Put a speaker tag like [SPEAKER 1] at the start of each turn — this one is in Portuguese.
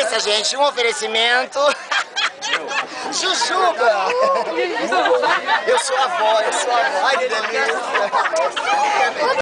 [SPEAKER 1] delícia, gente. Um oferecimento. Jujuba! Eu sou a avó, Ai, que delícia!